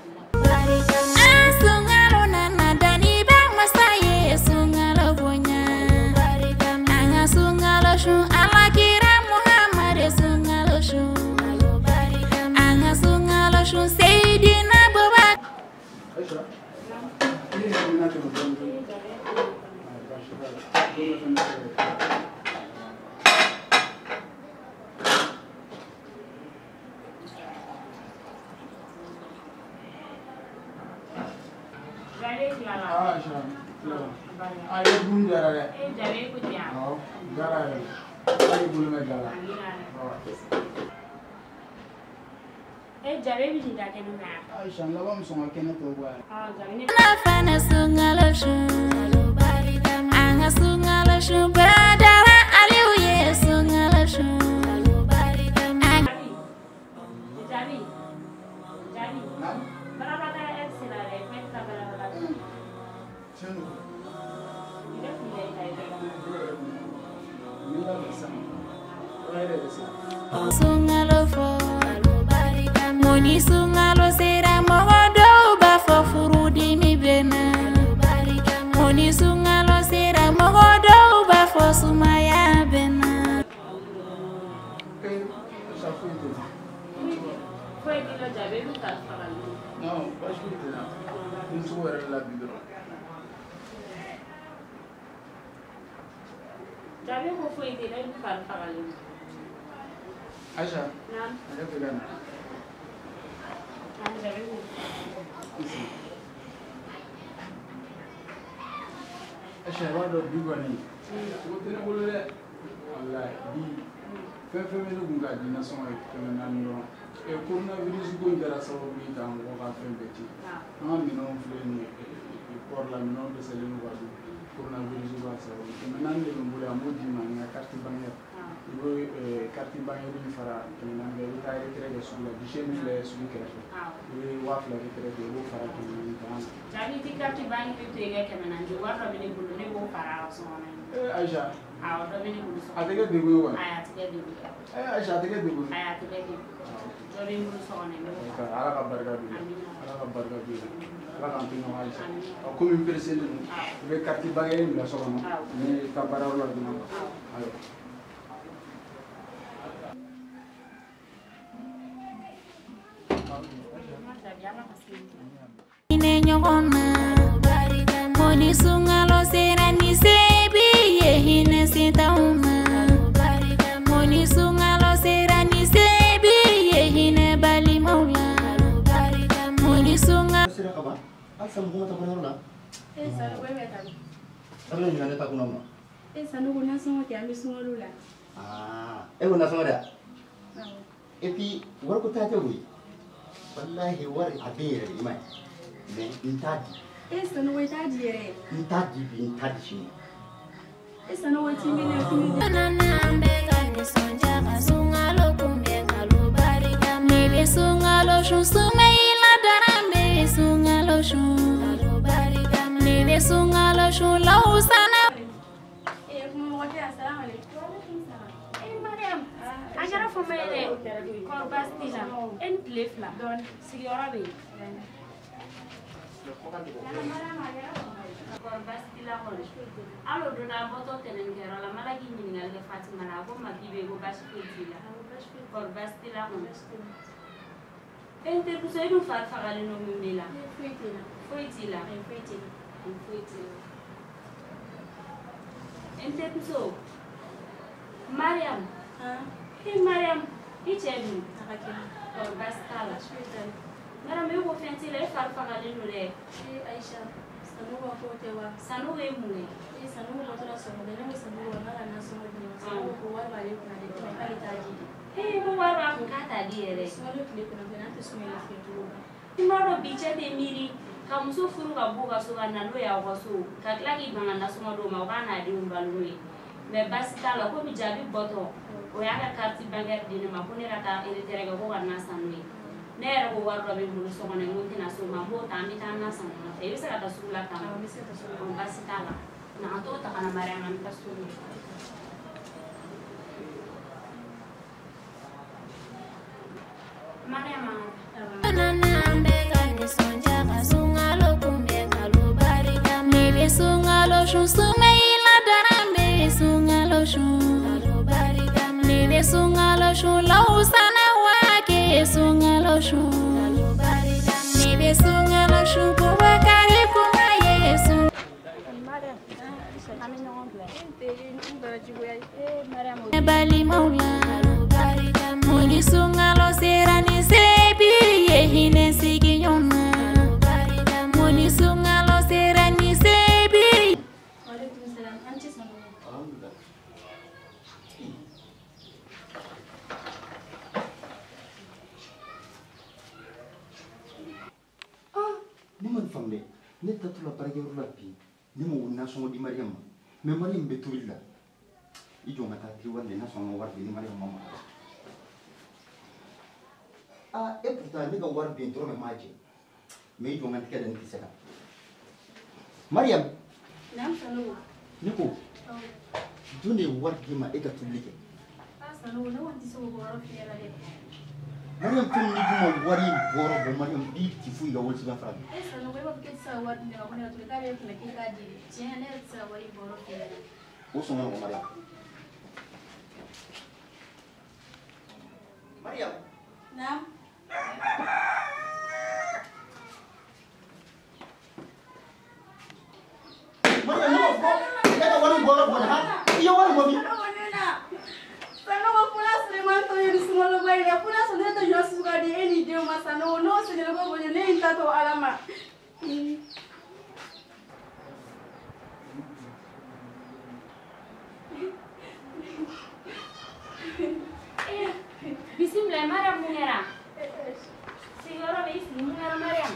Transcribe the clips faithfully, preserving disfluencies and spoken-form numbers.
Ah, eh una soda. Et puis, vous avez oui. Wallahi war abere imai. Mais intadi. Eh ça nous est à dire. Intadi intadi shi. Eh ça nous est timine timine. Nana mbega ni sonja kasunga lo kumbega lo barika. Mebe sunga lo shu sumeila darambe sunga lo shu lo barika. Mebe sunga lo shu lo usana. Eh como voy a hacer ahora? Agora famille corbastila en plefla don sigora be corbastila hon alo dona boto tenengero la malagi ningal ga Fatima na ko magibe go bashfila corbastila hon ente kusay do far fagale no mimela Fuitila fuitila fuitila fuitila ente kuso Mariam Hey Mariam, it's Evan. Or Bastala. Madam, you will fancy a farfagale no le. Aisha, Sanua Kotewa, Sanu Emule. Sanua Motoraso, the name is Sanua, not a national news. Who are my little Hey, who are Rakata dear? Small clip of the anti-smell of it. Tomorrow, beach at the miri. Come so full of Bogaso and Nanoya was so. Katlaki Bangana Sumadoma, Vana, Dumbalui. The Bastala, who be Jabi Bottle. We have a carte bank dinner, Mapunata, and the Terega and Nasanwe. Never go out of it, so on a mountain as my whole time, Nasan, a user at a Sula town, on Basitala. Now, Tota and Mariam and Casulu. Mariam, bali maula muni sungalo serani sebi yehine siginyona muni sungalo serani sebi. Waalaikumsalam. Anci sama. Alhamdulillah. Ah, ni man famle. Ne tatula barage rula bi. Ni mo wonna songo di Mariam. Me Mariam be tubilla. Ijo ngata ti wande na songo war bi ni Mariam mama. Ah, e pourtant ni ga war bi ndro me maji. Me ijo ngata ke dan tisaka. Mariam, Nam sanu. niko. Oh. Dune war bi ma e ga tublike. Ah sanu na wanti so boro fiera de. Mariam tun ni duma wari boro bo Mariam bi ti fu ga wol siga fara. Eh sanu we ba ke sa wat ne ko ne to ka be ke ke ka di. Je ne sa wari boro fiera. Wo so ngam Mariam. Mariam. Nam. Mariam no bo. Ka wari boro bo ha. Iyo wari bo bi. Sanu ko pula Suleman to yiri sumolo bai ya pula so ne to josu ga di eni de ma sanu no se ne ko bo ne inta to alama. Bismillah Mariam mungera. Sigoro be isi mungera Mariam.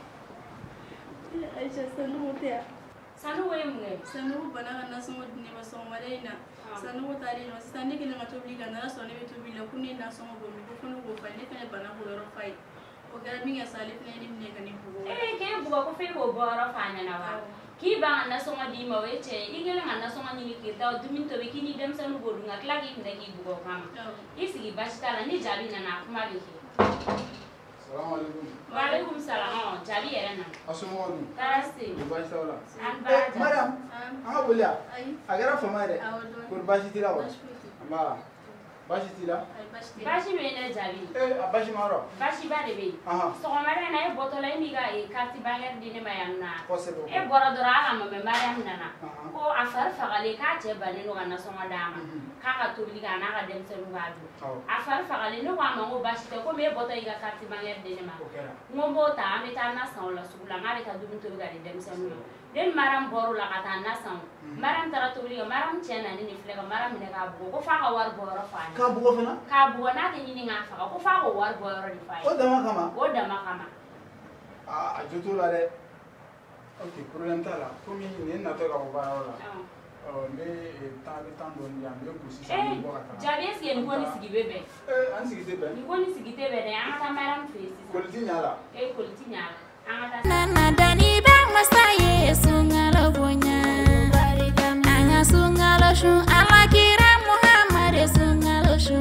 Aisha sanu mutia. Sanu we munge. Sanu bana na sumo ne ba so marena. Sanu tari no standi ke na to obliga na so ne to bila kuni na so go mi ko no go fa ne kana bana ko ro fai. O gara mi ya salif ne ni ne kani bugo. Eh ke bugo ko fe ko boro fanya na wa. Ki ba na so di ma we che igele na so ni ki ta dumin to be kini dem sanu go dunga klagi ne ki bugo kama. Isi gi bashitala ni jabi na na kuma be ki. Assalamu alaikum. Wa alaikum salam. Jabi yere na. Assalamu alaikum. Tarasi. Dubai sawla. An Eh, ba. madam. Anga bolya. Ai. Agara famare. Awodo. Kur bashi tira wa. Bashi. Amba. Bashi tira. Ai bashi. Bashi be ne jabi. Eh, abashi maro. Bashi ba de be. Aha. So mare na e botola mi ga e karti banger dine mayanna. Possible. E bora dora ala ma be Mariam nana. Aha. Ko afar fagale ka che bane no na so dama. Ka ka to liga na ga dem se ngadu. Oh. Afar fagale no kwa mango bashi te ko me boto iga karti banger dine ma. Okay. Ngombo ta mi ta na sa la sugula ngare ta dum to ga dem se no. Den maram boru la ka ta na sa. Maram tara to liga maram chena ni ni flega maram ne ga bu ko fa ka war boro fa. Ka bugo fena? Ka bu na te ni nga fa ko fa ko war boro di fa. O dama kama. O da makama. Ah, ajuto la de. Okay, problem ta la. Komi ne na to ka ba la. Oh, me ta bi tan don ya me ku si sa Eh, ni bo ka ta. jabe si en ko ni sigi bebe. Eh, an sigi te be. Ni ko ni sigi te bebe an ta maram fe si. Ko ti nyala. Eh, ko ti nyala. An ta Nana dani bang masaye sungalo bonya anga sungalo shu ala kira Muhammad sungalo shu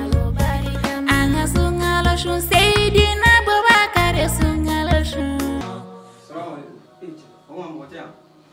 anga sungalo shu Sayyidina Abubakar sungalo shu. Assalamu alaikum. Eche, oma mbotea.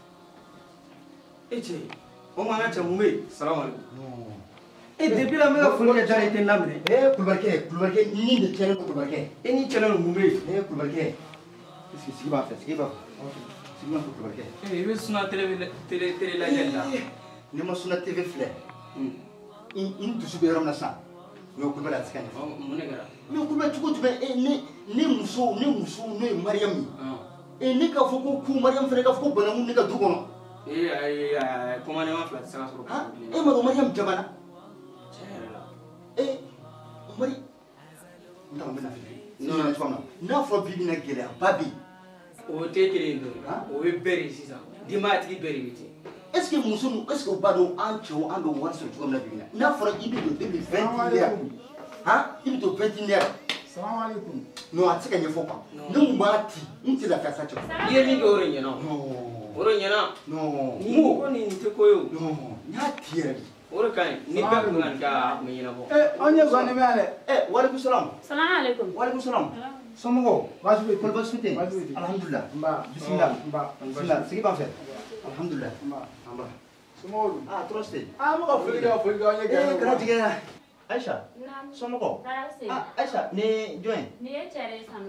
Eche, oma ngacha mume. Assalamu alaikum. No. Eh, depuis la mega folie jare ten lamre. Eh, kulbarke, kulbarke ni de channel kulbarke. Eni channel mume. Eh, kulbarke. Qu'est-ce que c'est va faire? C'est va. C'est moi kulbarke. Eh, ibe suna tele tele tele la jenda. Ni ma suna T V flare. Hmm. In in tu sube ram na sa. No kulbala tskan. Oh, munegara. No kulba tuko tuba eh ni ni muso ni muso ni Mariam. Ah. Eh ni ka foko ku Mariam fere ka foko bana mun ni ka dukono. Eh, ay ay comment ne ma flat ça sur. Ha? Eh ma Mariam jabana. Chere. Eh Mari. Ndama mena fi. Non non fama. Na fo bibi na gele babi. O te kele ndo. Ah? O be beri sisa. Dima ti beri biti. Est-ce que muso nu est-ce que ba do an chewo an do war so tuko na bibi na. Na fo ibi do debi vingt years. Ha? Ibi do vingt years. Assalamu alaikum. No atika nyefo pa. No mati. Nti la fasa chewo. Ye mi go renye no. No. Oro nyana. No. Ni ko ni te koyo. No. Ya tiere. Oro kan ni be ko ngan ka me nyina bo. Eh, onye gone me ale. Eh, wa alaikum salam. Assalamu alaikum. Wa alaikum salam. Somogo. Bashi be. Kol basute. Bashi be. Alhamdulillah. Mba. Bismillah. Mba. Bismillah. Sigi ba fait. Alhamdulillah. Mba. Amba. Sumodu. Ah, trusted. Ah, mo ka fuli ga fuli ga onye Eh, ga. kana jiga. Aisha. Nam. Somogo. Tarasi. Ah, Aisha, ne join. Ni e chere sanu.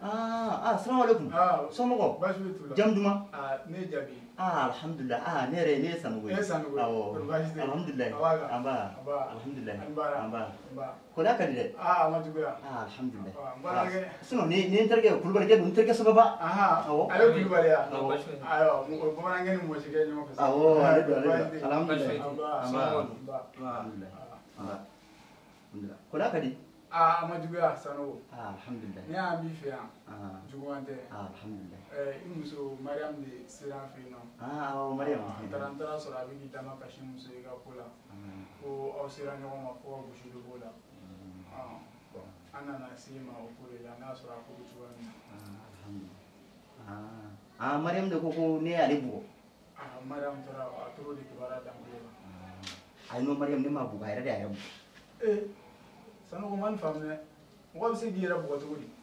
ah ah assalamu alaikum ah somogo bashi bitula jam duma ah ne jabi ah alhamdulillah ah ne re ne sanu ne sanu awo bashi alhamdulillah awaga amba aba alhamdulillah anbara amba ba ko da ka dire ah ma juguya ah alhamdulillah bara ge suno ni ni interge kulbal ge interge sababa aha awo ayo kulbal ya No, bashi. ayo mo ko bara ngeni mo shige nyomo kasa awo ale do ale Bashi. do alhamdulillah amba amba amba alhamdulillah amba alhamdulillah ko da ka di ah ma juguya sanu ah alhamdulillah ne am bi fi ya ah jugwante ah alhamdulillah eh imuso mariam de siran fi no ah awo mariam tarantara sura bi ki dama kashi muso ga kula ko aw siran no ma ko bu shi do bola ah ana na sima o kule la na sura ko bu tuwani ah alhamdulillah ah ah mariam de ko ko ne ale bugo ah mariam tara a toro de kibara dam ko ay no mariam ne ma buga ira da ya eh sanu ko man famne ko se gira bu ko tugudi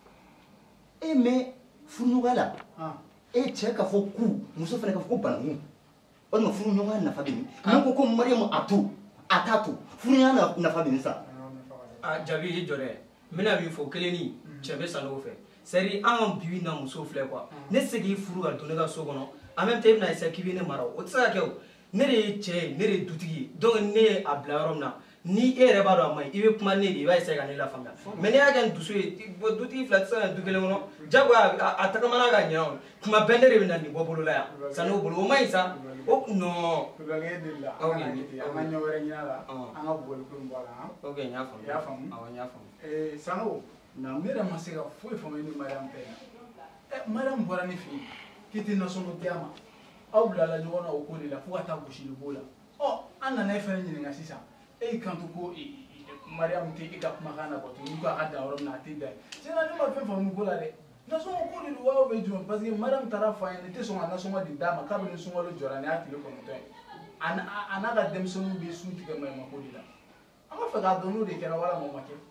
e me funuga ah e che ka fo ku muso fana ka fo banu o no funu nyoga na fa bini no ko ko mariam atu atatu funu ya na na fa bini sa Ah, jabi ye jore. Mina bi fo keleni chebe sanu fe. Seri an bibi na muso fle quoi. Ne segi furu ga donega so kono. En même temps na isa kibi ne maro. O tsaka kew. Ne re che, ne re dutigi. Donc ne a blarom na. Ni e re ba do amai. Ibe kuma ne di ba isa ga ne la famia. Mais ne ya ga dusu e dutigi flat sa dugele kono. Jago ataka mana ga nyawo. Kuma bendere bi na ni bobolo la ya. Sanu bolo o mai sa. Oh no. ko ga de la Okay. ana nyawere nyala ana bol ko mbala Okay, nya fam. Ya fam. Awa nya fam. eh sanu na mera masega foi fama ni mariam pe eh mariam bora ni fi kiti na sono diama awla la jona o ko la fu ata ko shi bola oh anna na fa ni nga sisa e kanto ko mariam te ika kuma kana ko to ni ko ada orom na ti dai sina ni ma fe famu bola de na so ko ni wa be juma parce que mariam tara fa ni te so na so ma di dama ka be ni so lo jora ni ati ko no to ana ana ga dem so be su ti ga mai ma ko di la ama fa ga donu de kera wala mo make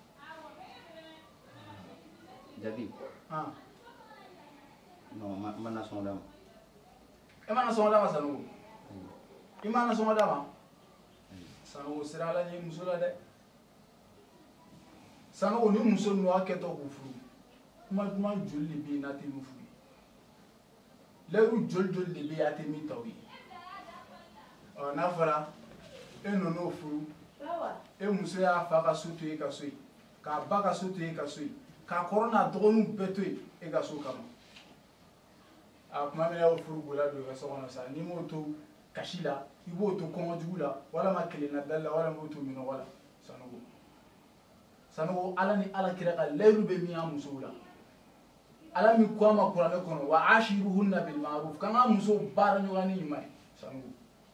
jabi ah no mana so dam emana so dama sanu imana so dama sanu sirala ni musula de sanu ni muso no aketo ku furu kuma kuma jolli bi na ti mu furu le u jol jol de bi ati mi tawi o na fara eno no furu e muso ya fa ka sutu e ka sui ka ba ka sutu e ka sui ka corona dogonu beto e ka so kama a kuma me ya furu gola do ka so na sa ni mo to kashila ibo to ko jugula wala ma kele na dalla wala mo to mino wala sanugo sanugo ala ni ala kira ka leru be mi amuso la ala mi ko ma qur'an ko no wa ashiruhunna bil ma'ruf kama muso bara nyogani mai sanugo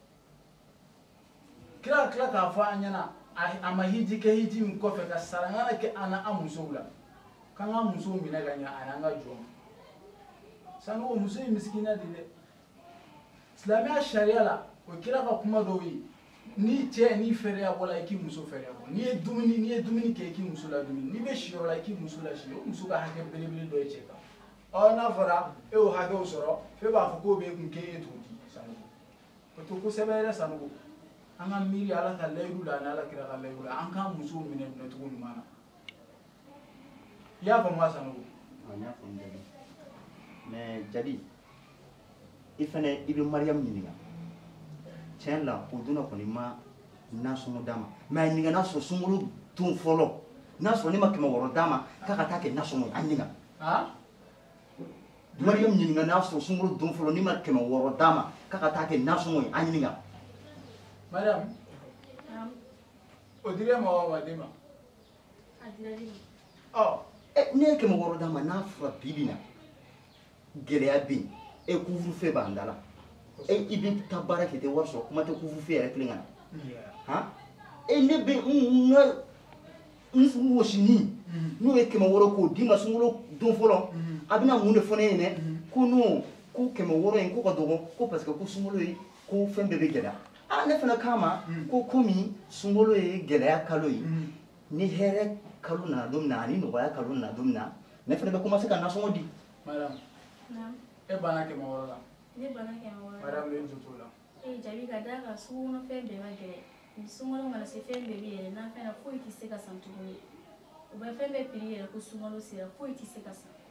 kira kira ka fa anyana ama hiji ke hiji mi ko fe ka sarangana ke ana amuso la kanga muso mina ganya ananga jom sanugo muso miskina dile islamia sharia la o kira ka kuma do yi ni te ni fere ya wala ki muso fere ya ni dumuni ni dumuni ke ki muso la dumuni ni be shiro la ki muso la shiro muso ka hake bele bele do e ka o na fara e o hake o soro fe ba fa ko be kun ke e tuti sanugo ko to ko sebere sanugo anga miri ala ka leeru la na ala kira ka leeru la an ka muso mine ne to ni mana ya fa ma sanugo anya fo jabi mais jabi ifane ibe mariam nyinga chenla uduna ko ni ma nasono dama ma nyinga naso sumulu tun folo naso ni makima woro dama kaka take nasono anyinga ha mariam nyinga naso sumulu tun folo ni makima woro dama kaka take nasono anyinga madam Naam. o dire ma wa dima Adilali. oh e ne ke mo woro dama na fra bibina gele abi e couvre feu bandala e ibi tabara ke te warso kuma te couvre feu ya klingana yeah ha e ne be nga nfu woshini no e ke mo woro ko dima sungulo don folo abina munde fone ne ko no ko ke mo woro en ko ko dogo ko parce que ko sungulo yi ko fembe be gela a ne fana kama ko komi sungulo yi gela ya kalo yi ni here kalu na domna ni no ya kalu na domna ne fana be commencer ka naso di madam Naam. e bana ke ma wala Ne bana ke awara. madam le joto la Eh jabi ka daga su no fembe magere. Ni sungolo ngala se fembe bi na fena foi ti se ka santuni. O ba fembe piri ko sungolo sira foi ti se ka sa.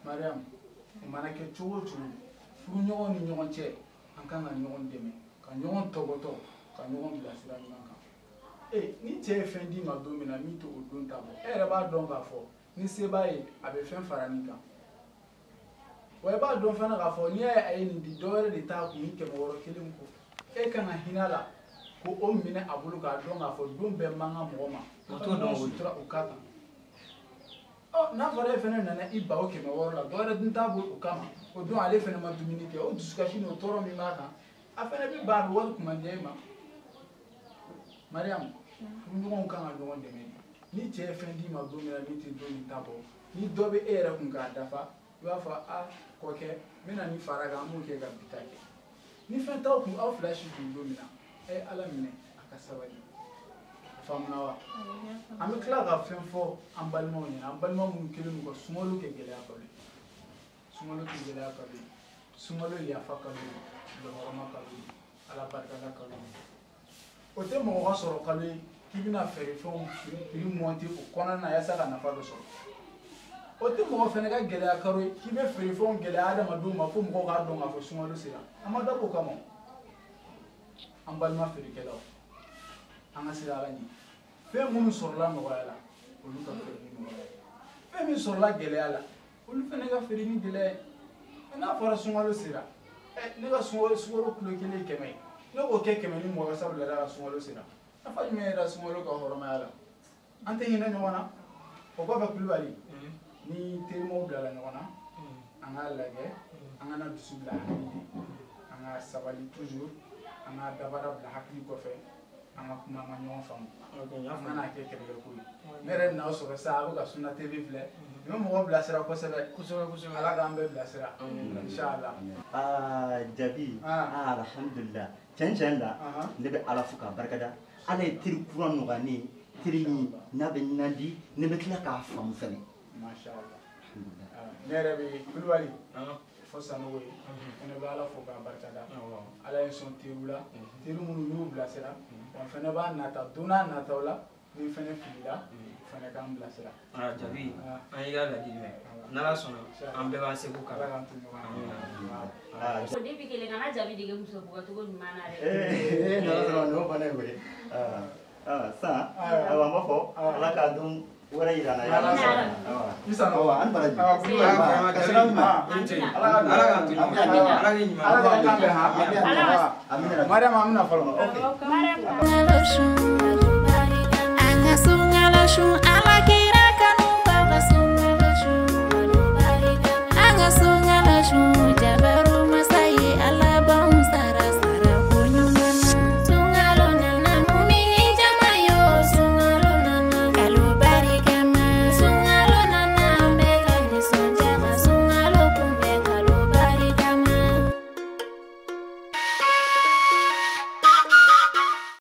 Mariam o mana kɛ cogo cogo furu ɲɔgɔn ni ɲɔgɔn cɛ an kan ka ɲɔgɔn dɛmɛ ka ɲɔgɔn tɔbɔtɔ ka ɲɔgɔn bilasira ɲuman kan eh ni cɛ ye fɛn d'i ma don min na min to o don ta bɔ e yɛrɛ b'a dɔn k'a fɔ ni se b'a ye a bɛ fɛn fara nin kan wa i b'a dɔn fana k'a fɔ n'i y'a ye a ye nin di dɔ wɛrɛ de t'a kun ni kɛmɛ wɔɔrɔ kelen kɔ e kan ka hinɛ la ko o minɛ a bolo k'a dɔn k'a fɔ don bɛɛ man kan mɔgɔ ma o t'o dɔn sutura o k'a kan ɔ n'a fɔra e fana nana i ba o kɛmɛ wɔɔrɔ la dɔ wɛrɛ dun t'a bolo o kama o don ale fana ma dumuni kɛ o dusukasi n'o tɔɔrɔ min b'a kan a fana bɛ ban a bɛ wari kuma di e ma Mariam ɲɔgɔnw kan ka ɲɔgɔn dɛmɛ ni cɛ ye fɛn d'i ma don min na min tɛ don min ta bɔ ni dɔ bɛ e yɛrɛ kun k'a dafa i b'a fɔ a kɔkɛ n bɛna nin fara kan an b'o kɛ ka bi ta kɛ ni fɛn t'aw kun aw fila si kun don min na ɛ ala minɛ a ka sabali faamuna wa an bɛ tila ka fɛn fɔ an balimaw ɲɛna an balima minnu kelen don ka sunkalo kɛ gɛlɛya kalo ye sunkalo kɛ gɛlɛya kalo ye sunkalo yafa kalo ye lɔgɔma kalo ye ala barikada kalo ye o tɛ mɔgɔ ka sɔrɔ kalo ye k'i bɛna feerefɛnw prix monter o kɔnɔna na yasa ka nafa dɔ sɔrɔ o tɛ mɔgɔ fana ka gɛlɛya kalo ye k'i bɛ feerefɛnw gɛlɛya adamadenw ma fo mɔgɔw k'a dɔn k'a fɔ sunkalo sera an ma dabɔ o kama an balima feerekɛlaw an ka sira ala ɲɛ fɛn minnu sɔrɔla nɔgɔya la olu ka feere ni nɔgɔya ye fɛn min sɔrɔla gɛlɛya la olu fana ka feere ni gɛlɛya ye n'a fɔra sunkalo sera ɛ ne ka sunkalo sukaro kilo kelen ye kɛmɛ ye ne k'o kɛ kɛmɛ ni mɔgɔ sabula la ka sunkalo sera nafa jumɛn yɛrɛ sunkalo ka hɔrɔmaya la an tɛ hinɛ ɲɔgɔn na o kɔfɛ kulubali ni terimaw bilala ɲɔgɔn na an k'a lajɛ an kana dusu bila hakili ye an ka sabali toujours an ka dabara bila hakili kɔfɛ an ka kuma an ka ɲɔgɔn faamu an kana kɛ kɛlɛkɛko ye ne yɛrɛ n'aw sɔrɔ sa a bɛ ka Sunna T V filɛ n bɛ mɔgɔw bilasira kosɛbɛ kosɛbɛ kosɛbɛ ala k'an bɛɛ bilasira inshallah aa jabi aa alhamdulillah tiɲɛ tiɲɛ la ne bɛ ala fo k'a barikada ala ye teri kura nɔgɔya ne ye teri min n'a bɛ ɲinan di ne bɛ tila k'a faamu fɛnɛ mashallah ne yɛrɛ bɛ kulubali fo sanogo ye fɛnɛ bɛ ala fo k'a barikada ala ye sɔn teriw la teri minnu y'u bilasira wa fɛnɛ b'a nata don n'a nataw la ni fɛnɛ filila fɛnɛ k'an bilasira jabi an y'i ka ladili mɛn n'ala sɔnna an bɛɛ b'an seko kala ala k'an to ɲɔgɔn na ko depuis kelen kana jabi dege muso bugɔcogo ɲuman na dɛ ee n'ala sɔnna n'o fana ye koyi sisan awa n b'a fɔ ala k'a dɔn wɛrɛ yira n na Isa awa an baraji ala k'an to ɲuman ala k'i ɲuman ala k'an bɛn ha Mariam an bɛna fɔlɔ Sungalo shun ala